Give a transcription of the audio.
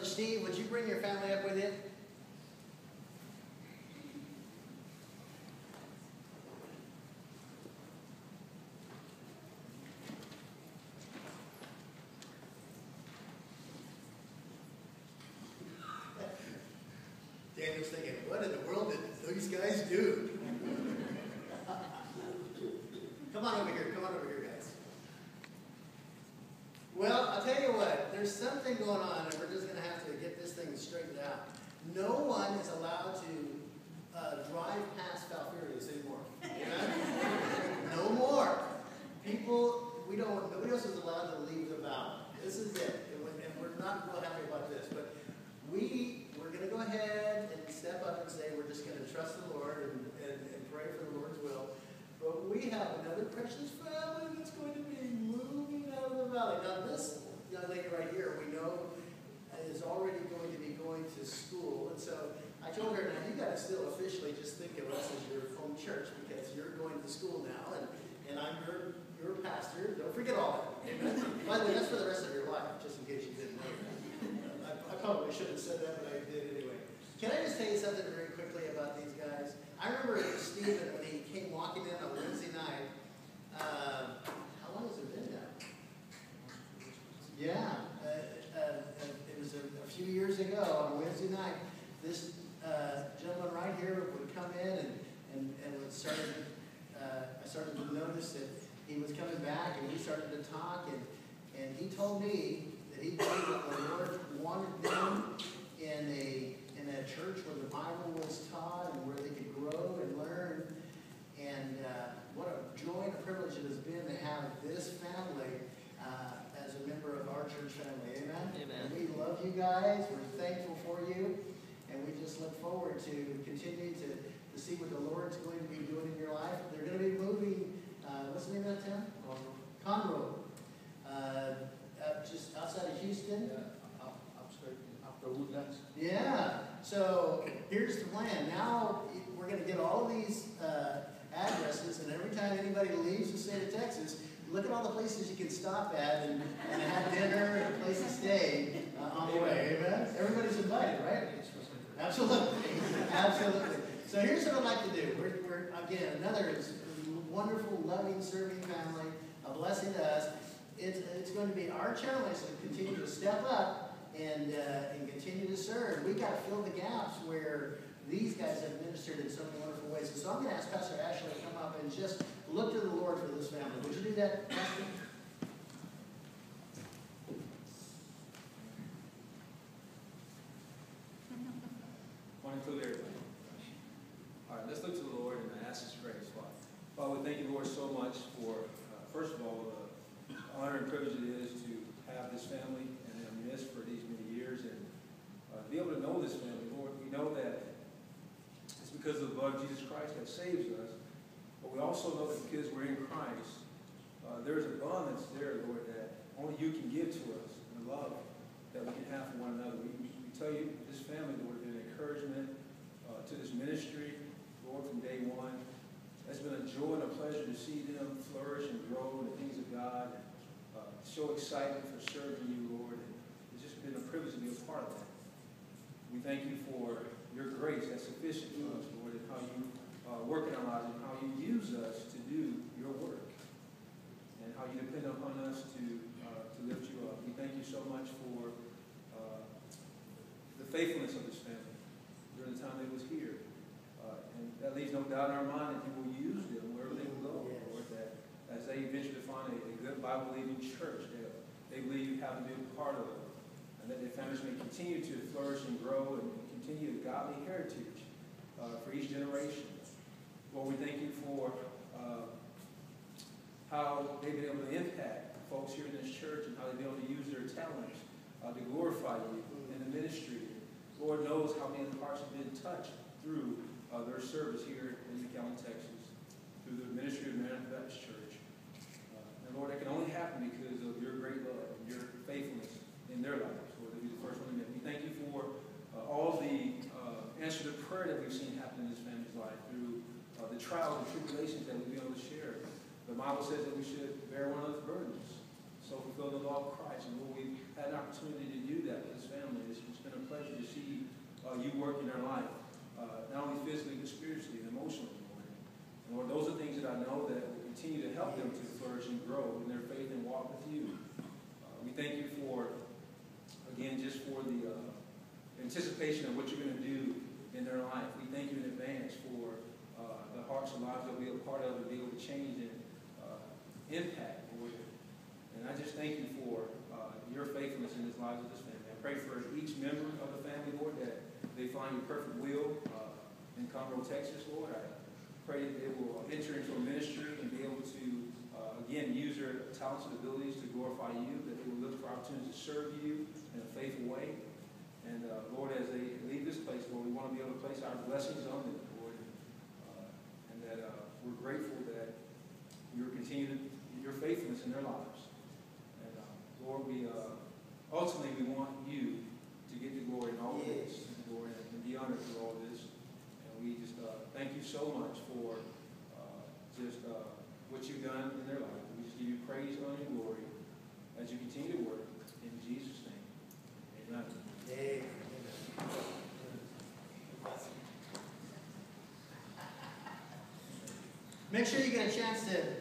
Brother Steve, would you bring your family up with you? Daniel's thinking, what in the world did these guys do? Come on over here. Come on over here, guys. Well, I'll tell you what. There's something going on, and we're just going to have to get this thing straightened out. No one is allowed to drive past Falfurrias anymore. Amen? No more. People, nobody else is allowed to leave the valley. This is it. And we're not real happy about this, but we're going to go ahead and step up and say we're just going to trust the Lord and pray for the Lord's will. But we have another precious family that's going to be moving out of the valley. Now this young lady right here, we know is already going to be going to school. And so I told her, now you got to still officially just think of us as your home church because you're going to school now and I'm your pastor. Don't forget all that. Amen. By the way, that's for the rest of your life, just in case you didn't know that. I probably shouldn't have said that, but I did anyway. Can I just tell you something very quickly about these guys? I remember Stephen, when he came walking in on Wednesday night, how long has it been now? Yeah, it was a few years ago on Wednesday night. This gentleman right here would come in and would I started to notice that he was coming back and we started to talk and he told me that he believed that the Lord wanted them in a church where the Bible was taught and where they could grow and learn. And what a joy and a privilege it has been to have this family as a member of our church family. Amen? Amen. And we love you guys. We're thankful for you. And we just look forward to continue to see what the Lord's going to be doing in your life. They're going to be moving, what's the name of that town? Conroe. Just outside of Houston. Yeah, upstate, up the Woodlands. Yeah. So here's the plan. Now we're going to get all these addresses, and every time anybody leaves the state of Texas, look at all the places you can stop at and have dinner and a place to stay on the way. Amen? Everybody's invited, right? Absolutely. Absolutely. So here's what I'd like to do. We're again, another wonderful, loving, serving family, a blessing to us. It's going to be our challenge to continue to step up and continue to serve. We've got to fill the gaps where these guys have ministered in so many wonderful ways. And so I'm going to ask Pastor Ashley to come up and just look to the Lord for this family. Would you do that, Pastor? Morning to everybody. All right, let's look to the Lord and ask His grace. Father, we thank you, Lord, so much for, first of all, the honor and privilege it is to have this family and in our midst for these many years and to be able to know this family. Lord, we know that it's because of the blood of Jesus Christ that saves us, but we also know that because we're in Christ, there's a bond that's there, Lord, that only you can give to us, and the love that we can have for one another. We tell you, this family, Lord, has been an encouragement to this ministry, Lord, from day one. It's been a joy and a pleasure to see them flourish and grow in the things of God, show excitement for serving you, Lord. And it's just been a privilege to be a part of that. We thank you for your grace that's sufficient for us, Lord, and how you work in our lives and how you use us to do your work and how you depend upon us to lift you up. We thank you so much for the faithfulness of this family during the time they was here. And that leaves no doubt in our mind that you will use them wherever they will go, Lord, that as they eventually find a good Bible-believing church that they believe you have to be a part of, and that their families may continue to flourish and grow and continue a godly heritage for each generation. Lord, we thank you for how they've been able to impact folks here in this church and how they've been able to use their talents to glorify you in the ministry. Lord knows how many hearts have been touched through their service here in McAllen, Texas, through the ministry of the Maranatha Baptist Church. And Lord, that can only happen because of your great love and your faithfulness in their lives. Lord, that be the first one to admit. We thank you for all the answer to prayer that we've seen happen in this family's life through the trials and tribulations that we've been able to share. The Bible says that we should bear one another's burdens. so fulfill the law of Christ. And Lord, we've had an opportunity to do that with this family. It's been a pleasure to see you work in their life, not only physically, but spiritually and emotionally, Lord. And Lord, those are things that I know that will continue to help them to flourish and grow in their faith and walk with you. We thank you for, again, just for the anticipation of what you're going to do in their life. We thank you in advance for the hearts and lives they'll be a part of and be able to change and impact, Lord. And I just thank you for your faithfulness in the lives of this family. I pray for each member of the family, Lord, that they find your perfect will in Conroe, Texas, Lord. I pray that they will enter into a ministry and be able to, again, use their talents and abilities to glorify you, that they will look for opportunities to serve you in a faithful way. And Lord, as they leave this place, Lord, we want to be able to place our blessings on them, Lord, and that we're grateful that you're continuing your faithfulness in their lives. And Lord, we ultimately we want you to get the glory in all of this, Lord, and be honored for all this. And we just thank you so much for just what you've done in their life. We just give you praise, honor, and glory as you continue to work. In Jesus' name, amen. Amen. Make sure you get a chance to